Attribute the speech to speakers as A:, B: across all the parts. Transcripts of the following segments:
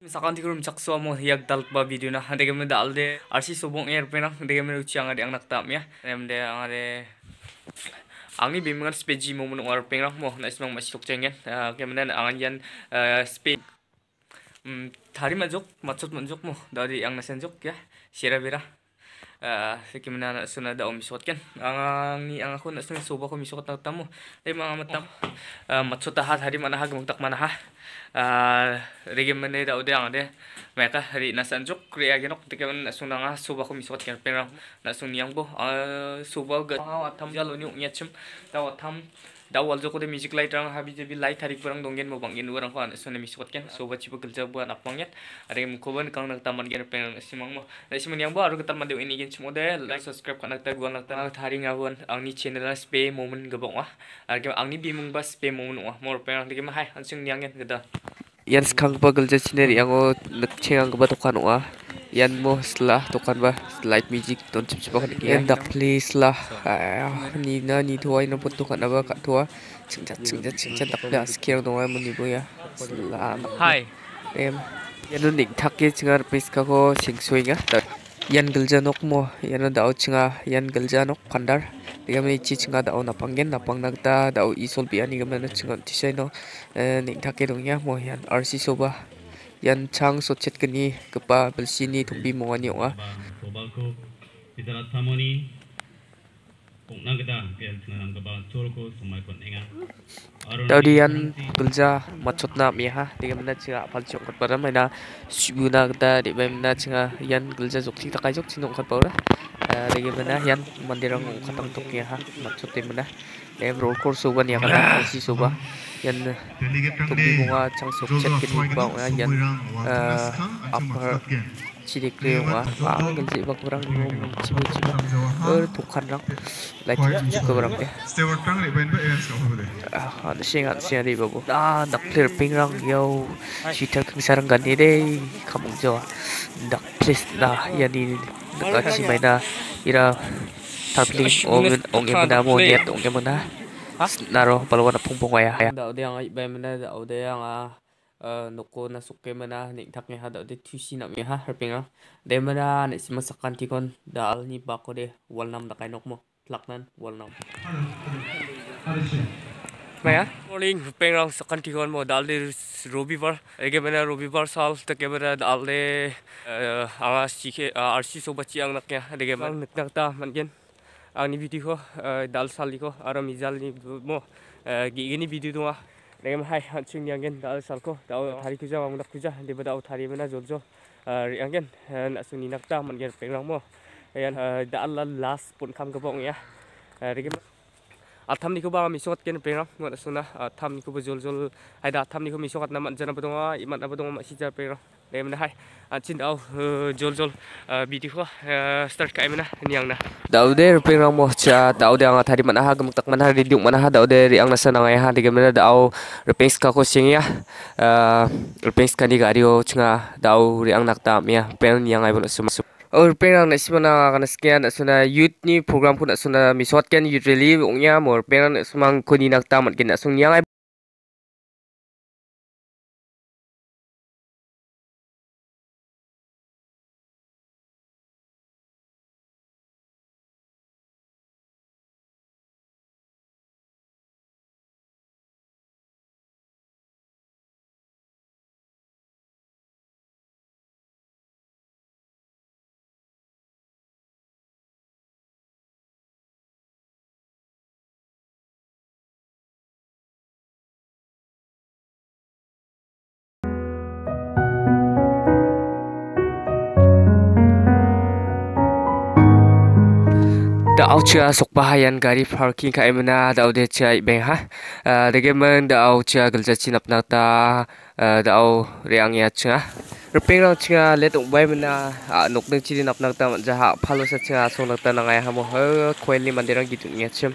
A: Misalkan ti kurum chakso mo hiyak dalba video na hande kami dalde arsi sobong air pena hande kami uci ang ade ang naktam ya hande ang ade angni bimbingan speji mo mun ar pengrang mo na ismang masuk cengen kemudian angan yan spe thari majok machot manjok mo dari ang nasenjok ya sira bira kemudian suna da om misot kan ang ako na suna soba ko misot na tamo ay mga matam machot tahat hari mana ha gumtak mana ha regi mana da udah ang ade mereka hari nasenjok kriya genok tekan suna nga soba ko misot kan pengrang na sunyang bo soba ga atam jalo ni nyachem da atam dawal joko de music light rang habi jebi light tarik barang donggen mo bangin urang kan sone misot kan soba cipu kerja buat apangnya ada yang mukoban kang nak taman gen pengen simang mo da simang yang baru ketar mande ini gen model like subscribe kan nak gua nak thari ngawon ang ni channel spe moment gabong ah ang ni bimung bas spe moment ah mor pengen lagi mah hai ansing niang gen geda yan skang bagel je channel yang o cengang gaba tokan ah yan mo setelah tokan ba light music don cip cip kan yan dak please lah ni na ni tuai na pun tokan apa kat tua cingcat dak dah sekian dong ay menibu ya hai em yan nik thak ke cingar peska ko singsui nga yan gelja nok mo yan dau cinga yan gelja nok pandar digam ni ci cinga dau napanggen napang nagta dau isol biani gam na cinga tisai no nik thak ke dong ya mo yan RC soba yan chang sochet keni kepa belsini tumbi mongani onga
B: sobalko bisarat samoni pokna kita kel tnang keba cholko somai kon enga
A: Daudian gulja machot na miha digam na chinga palchok kat param na sibuna kita di bem na chinga yan gulja jokti takai jok chinong kat paura digam na yan mandirang katang tok ya ha machot te mana em roll course soban ya kana si soba yan tumbi monga chang sochet keni ba yan upper cilik lewa gelji ba kurang cibu tukan rang lai cibu kurang ya ada siang di babu dak clear ping rang yo sitar keng sarang gani deh kamu jo dak please dah ya di dekat si maina ira tabling ongge mana mo niat ongge mana naro palwan pungpung ya da udah yang ibai mana da udah yang noko na suke mana nik thak ha da de thusi na mi ha herpinga de mana ne sima sakan tikon dal ni ba ko de walnam da kai nok mo laknan walnam maya morning pengrang sakan tikon mo dal de robibar ege mana robibar sal ta ke mana dal de ala sike arsi so bachi ang nakya de ge man nak ta mangen ang ni video ko dal sal ko ara mizal ni mo gini video tu dengan hai hancing yang gen dal salko dau thari kuja wang dak kuja de badau thari mana jojo yang gen nak suni nak ta man gen pengrang mo yan dal last pun kam gabong ya regem atham ni ko ba mi sot ken pengrang ngot suna atham ni ko jol jol hai da atham ni ko mi sot na man jana badong iman badong ma si jar pengrang dem na hai chin dau jol jol video start kai mana niang na dau de pengrang mo cha dau de ang thari mana ha gam tak mana ha ridiuk mana ha dau de ang nasa na ha de gamena dau repens ka ko sing ya repens ka ni gario chinga dau ri ang nakta ya pen yang ai bon sum और पेरang na simana kana scan asuna youth ni program kun asuna misot ken youth rally ongya mor perang sumang koni nakta mat ken asung yang da aucha sok bahayan gari parking ka emna da ode cha beng ha degemen da aucha gelja chinap nata da au reang ya cha repeng rang cha let ong bai mena nok nang chiri nap nata ja ha phalo sa cha so nakta nangai ha mo ha khoeli mandirang gitu nya chem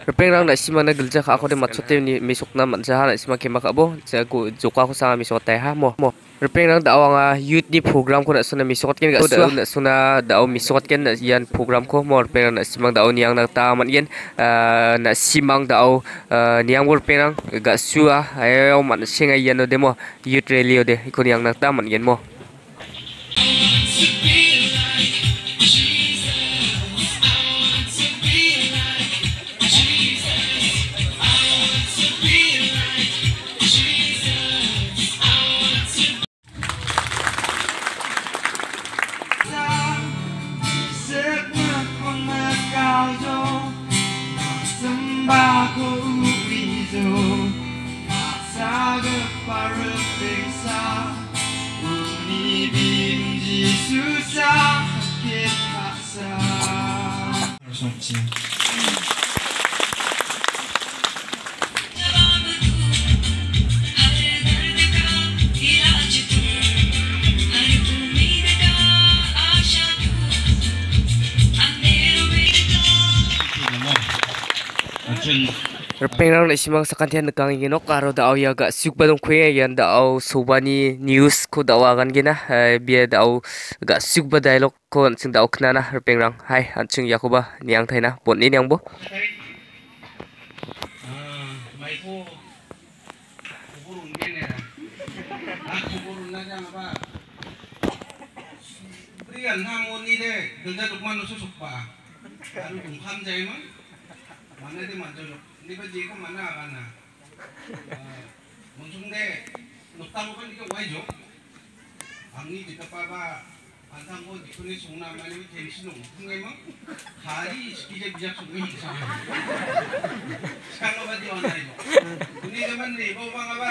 A: Repeng rang na sima na gelja ka ako de matsote ni misok na manjaha na sima kema ka bo jago joka ko sama misok tay ha mo repeng rang da awang youth ni program ko na suna misok ken ga na suna da aw misok ken na yan program ko mo repeng na simang da aw niang na ta man yen na simang da aw niang wor repeng rang ga sua ayo man singa yan no de mo youth rally de ko niang na ta man yen mo Repeng rang na simang sakantian nakang ingino karo da aw yaga suk badong kwe yan da aw sobani news ko da wagan gina bia da aw ga suk ba dialog ko sing da aw knana repeng rang hai anching yakoba niang thaina bon ni niang bo
C: mai ko kuburun gene kuburun na jang ba priyan hamoni de gelja dukman no susukpa aru dungkham jai ma mana de manjolo ni ba ji ko mana kana mungsungde noktamu kan dike waijo angni dikapa ba antangko dikuni sungna mani tension ngai ma hari skije bijak sungi sa sekarang ba di online ini zaman ni bawa bang apa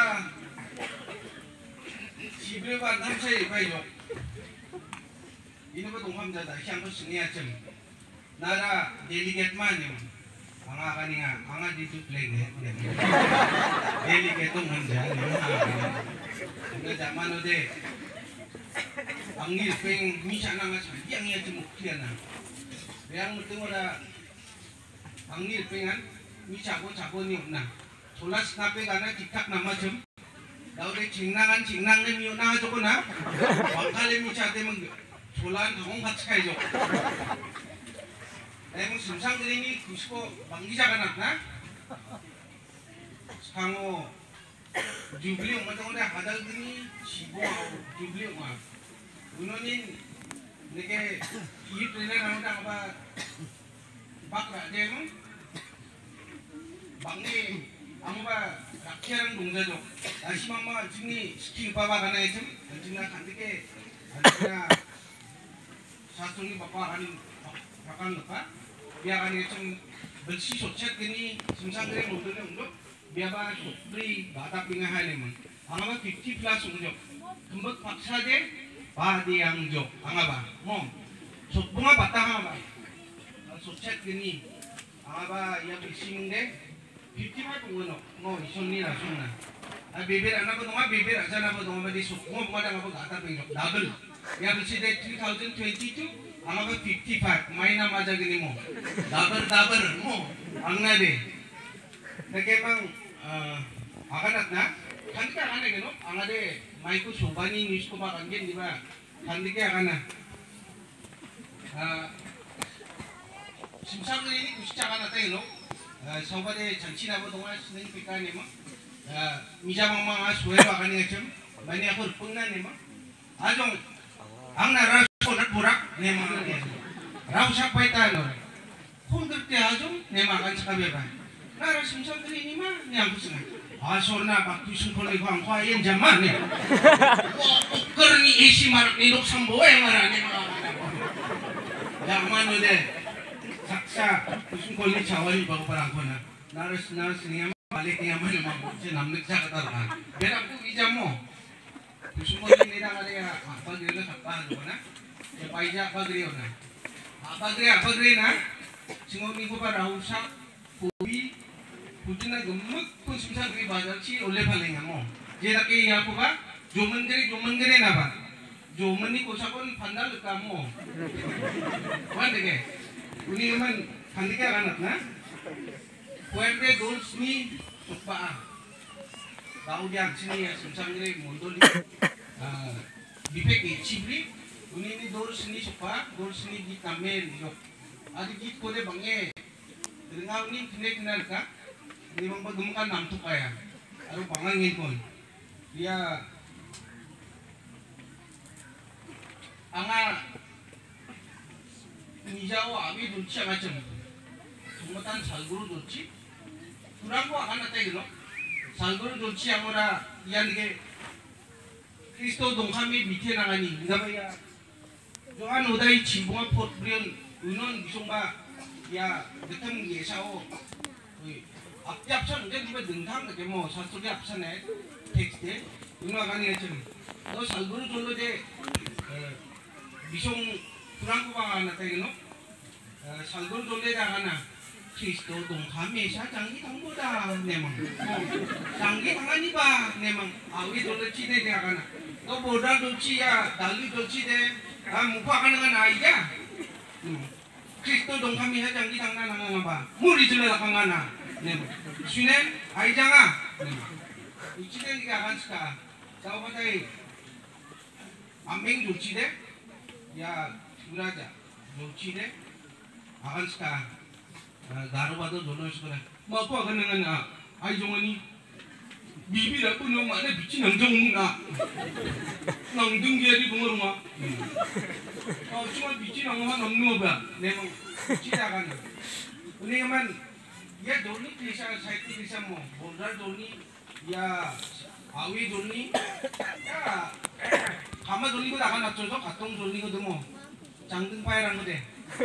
C: sibre ba nam sai baijo ini ba dongkham jada siang ko sungi acem nara delegate man ni anga kaninga anga di tupleng delegate tong hanja ni zaman ode angil peng misa nanga yang ya cemuk kiana yang penting ora angil pengan misa ko cabo ni na solas nape kana tiktak nama jem daure cingnangan cingnang ne miu na joko na bangkale misa te meng solan hong hat kai jo emang simsang ini kusko banggi jagan na sango jubli umat orang dah hadal gini sibo jubli umat unonin neke iya trainer orang dah apa bakra demo banggi amba rakyat dongja jo nasi mama jini ski bapa kana itu jina kantike jina satu ni bapa kan makan apa biar kan itu bersih socet gini simsang gini untuk biaba beri batak pingahan ni man. Angaba 50 plus unjuk. Kembali paksa je, di yang jok. Angaba, mom. So bunga batang angaba. So chat gini. Angaba yang bising deh. 50 mah tunggu no ison ni lah sona. Bibir anak apa bibir aja anak apa di so bunga dah apa gata pinjok double. Yang bising deh 2022. Angaba 55. Main nama aja gini mo. Double mo. Angna deh. Nagkemang akanat na kanti ka kana gino angade maiko sobani news ko ba kangen di ba kanti ka kana simsang ini kusica kana tayo no sobade janchina ba donga sinen pikane ma mija mama suwe ba kani ngecem bani aku pungna ne ma ajong angna raso nat burak ne ma raw sa paita no kung derte ajong ne ma kan sa kabeba nara simsang ini mah ni aku senang asorna bakti sungkol ni bang kwayen zaman ni uker ni isi marak ni dok samboe marane zaman udah saksa sungkol ni cawali bago parang ko na naras niya balik niya man yung sinamnik sa katarhan pero ako ijam mo sungkol ni nila kaya pagri na sakpahan ko na ya paija pagri na pagri na singong ni ko para usak kubi Putina gemuk pun susah dari bazar si oleh paling amo. Jadi lagi ya aku ba, jomen gere napa? Jomen ni kosa pun pandal kamu. Wan deke. Uni man pandika anak na. puerde golsni suppa daudi aksini sumsangre mondoli bipek chibli unini dorsni suppa dorsni di kamen yo adi git kode bange dengar ni kene ka ni bang bagumkan nam tu kaya aru pangangin kon dia anga nijawo abi dulci macam jumatan salguru dulci kurang ko akan natai gino salguru dulci amora yang ke Kristo dongkami 밑에 나가니 ngabaya joan udai cibunga pot brion unon bisongba ya betam yesawo 앞잡선 이제 집에 능탕 그게 뭐 사소리 앞선에 텍스트 응아가니 좀 너 살구를 졸로제 미송 프랑코방 하나 때기노 살구를 졸래 나가나 그리스도 동감에 사장기 당보다 내망 장기 당하니바 내망 아위 졸래 치대 나가나 너 보다 졸치야 달리 졸치대 아 무파하는 건 아이자 그리스도 동감에 사장기 당나 나가나 봐 물이 졸래 나가나 Sunen, aijanga. Uciden di kapan ska? Tahu pakai ambing ucide, ya uraja. Ucide, akan ska. Garu batu jono sekolah. Mau apa kan dengan aijongani? Bibi dah pun nama ada bici nangjong na. Nangjong dia di bunga rumah. Kau cuma bici nangjong nangjong apa? Nemang ucide akan. Ini kan ya doni bisa saya bisa mau bondar doni ya awi doni ya kamar doni ko akan nak contoh katong doni ko demo jantung payah orang deh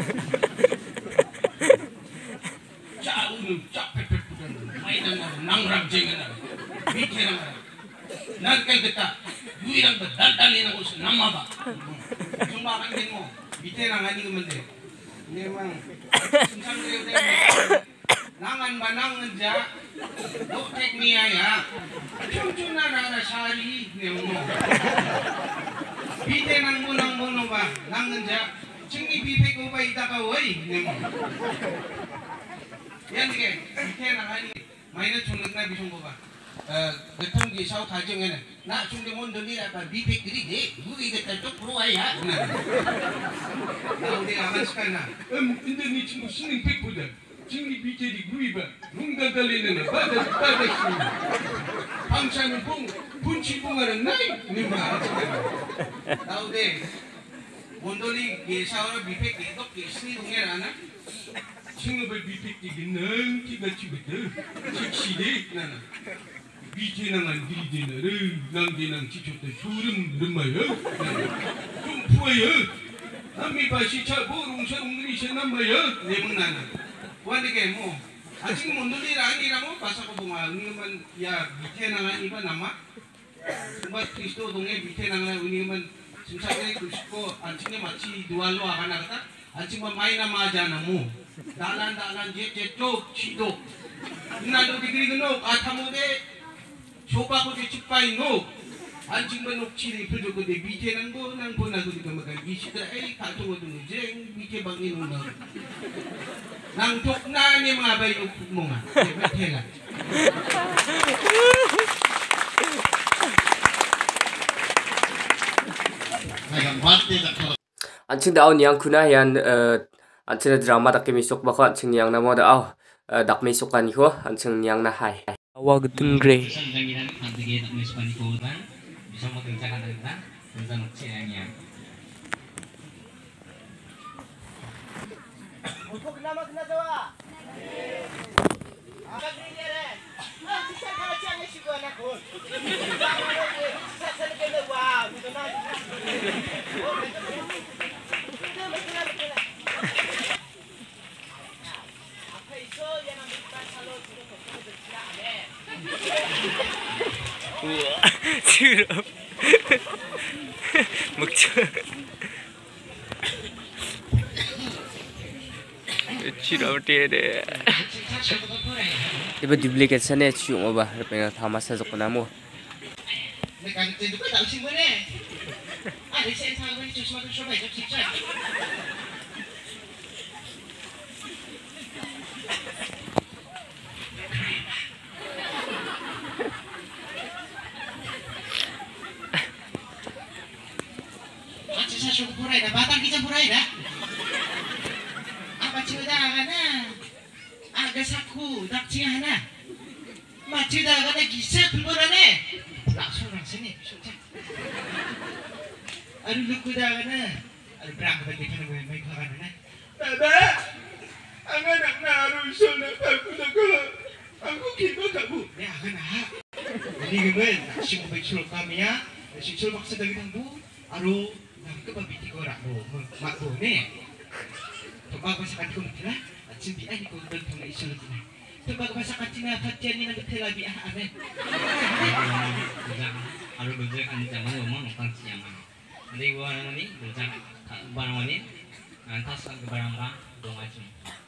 C: jauh nih capek bukan mainan nangrang jengan bicara nanti kita duirang berdalin aku nama apa cuma akan demo bicara ngani kemana memang sungsang dia nangan banang nja do teknia ya cuma nana sari nemo bite nang mono ba nang nja chingi bipe ko ba ita ka woi nemo yan ke bite nang ani maina chungnak na bisong ko ba getong gi sao thajeng ene na chungde mon doni apa bipe kiri de bui de tok pro ya na ude aman skana inde ni chungu sinin pekbuda Chingi bicara guiba, nungga dalina, pada sini. Pangsan pun punci bungaran naik ni mana? Tahu deh, mondoli gesawara bipek gedok gesni bungaran anak. Chingi berbipek di genang tiga betul, ciksi deh nana. Bicara nangan diri nang denang cicot turun remaya, tumpuaya. Kami pasti caburung sarung Indonesia namanya, nemang nana. Wandike mo ating mondoli rani ramo basa ko bunga ni man ya bithe nanga iba nama ba Kristo donge bithe nanga uni man simsakre kusko ancinge machi dualo akan kata ancing ma maina ma jana mo dalan je tok chido nalo digri gno athamode chopa ko je chipai no anjing benuk ciri perlu ko de bithe nanggo nang pona ko dikamakan isitra ai kato do jeng bithe bangin no nang tok na ni mga bayo mo nga betela
A: anjing daw niyang kuna yan anjing drama tak kemisok bako anjing niyang namo daw dak mesokan ko anjing niyang na hai awag tengre bisa mengerjakan tentang cengnya. Untuk nama kena jawa. Agak gini deh. Bisa kalau cengnya sih gua nak pun. Bisa selesai wow, gitu nak. Apa itu yang ambil kalau sudah berjalan deh. Wah, sirup. Mukca. Sirup tiada. Ibu duplicate sana cium apa? Pengen thamas saja konamu.
C: Mereka itu kan tahu sih mana? Ada sen tahu ni cuma tu coba itu cipta. campurai dah, batang ki campurai dah. Apa cerita kana? Agak saku, tak cingana. Macam dah kana kisah kulborane. Langsung sini, sudah. Aduh luku dah kana. Aduh berang bagi kana gue mai kana. Baba, anak naruh sana aku nak aku kira kamu. Ya kana. Ini gue nak sih mau bicara kami ya. Sih maksa dari tangbu. Aduh, nak ke babi tiga orang mak bu ni. Tebak masakan ko mutila at simpian ko dagdag na isulot na. Tebak masakan tinapatyan ni nagtila bi amen.
D: Aru belajar kan zaman rumah nonton siangan. Nanti gua orang ini belajar barang ini nantas ke barang orang dong aja.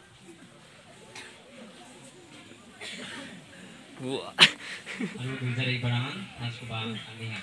A: Gua.
D: Aru belajar dari barangan tas ke barang kambingan.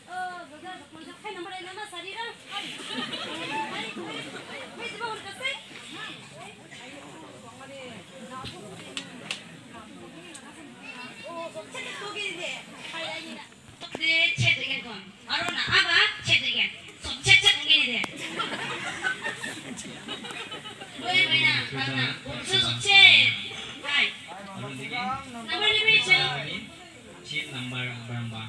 D: Chip number berapa?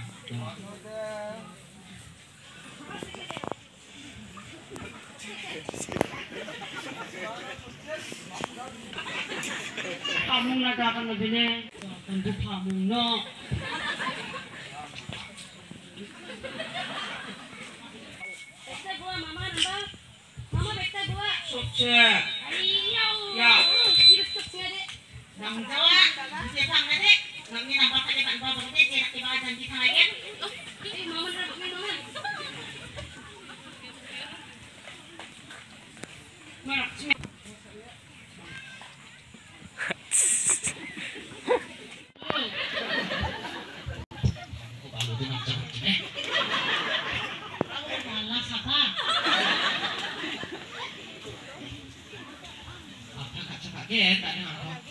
E: Pamung na dakan na bine. Kandu pamung no.
F: Bekta gua mama nambah. Mama bekta gua.
C: Sukse.
F: Ayaw.
C: Ya.
F: Hidup sukse deh.
C: Nang jawa, dia pang nade. Nang ni nampak kade kan bawa kade dia nak tiba janji thang lagi.
F: Mama nambah mama.
C: Merak sini. Kaget, tak dengar apa.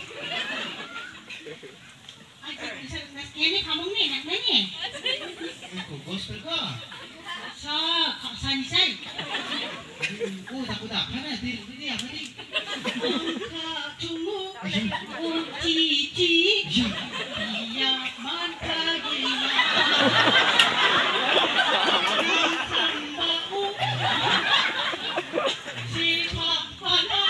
F: Ini kamu nih nak nanya.
C: Aku bos berko.
F: So, kau sani say.
C: Oh, tak mana diri apa ni?
F: Kamu, cici, dia mantap gila. Sambau, si papa.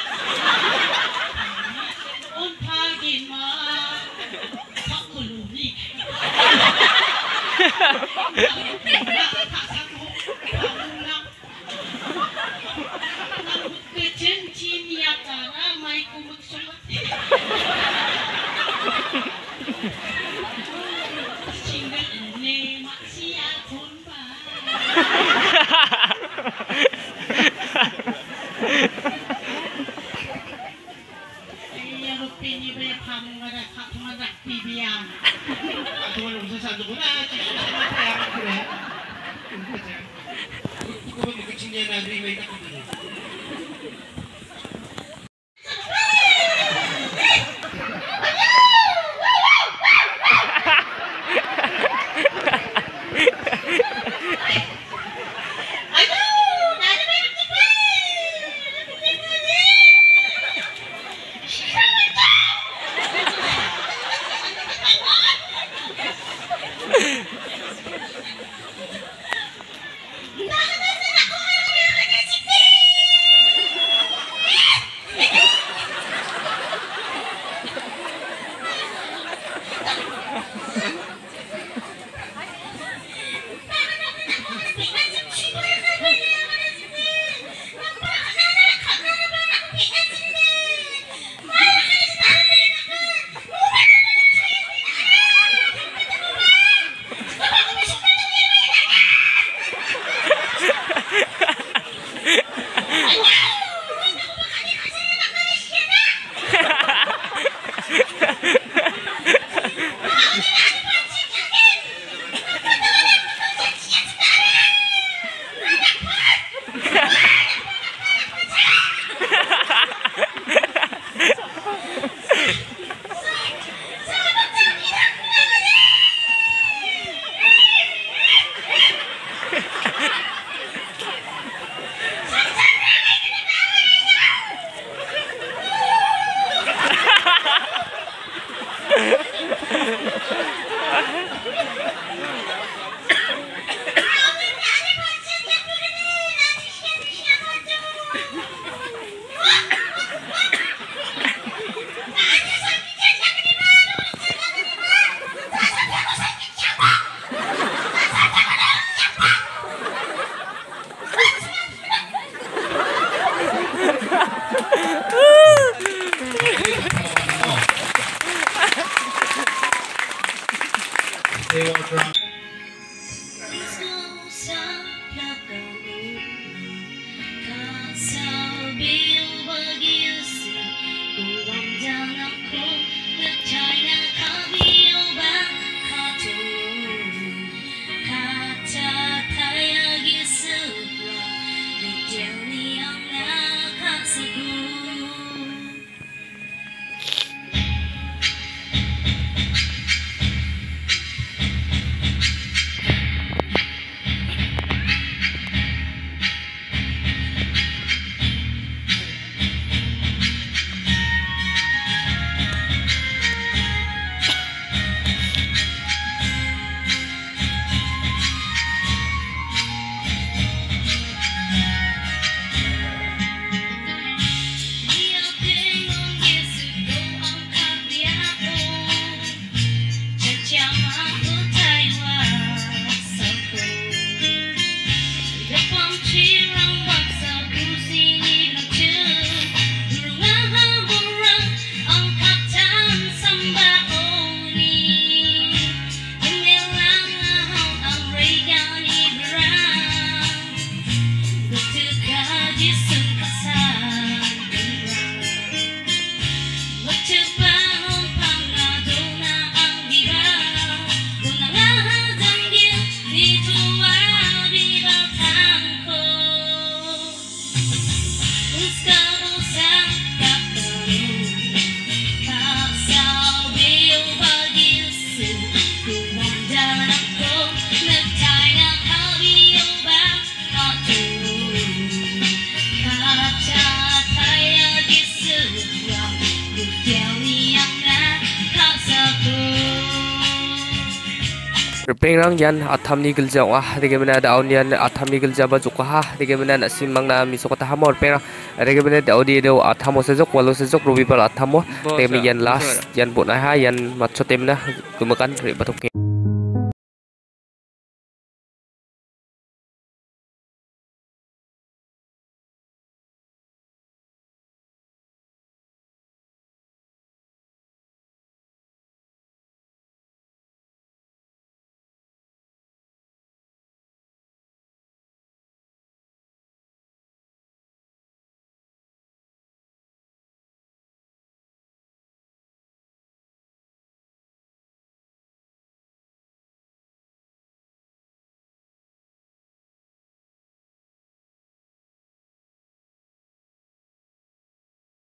A: Pengrang yan athamni gilja wah regemena daun yan athamni gilja bajuk ha regemena nasim mangna misokota hamor pengrang regemena daudi do athamo sejok walu sejok rubi pal athamo temi yan las yan bona ha yan macho temna gumakan re batok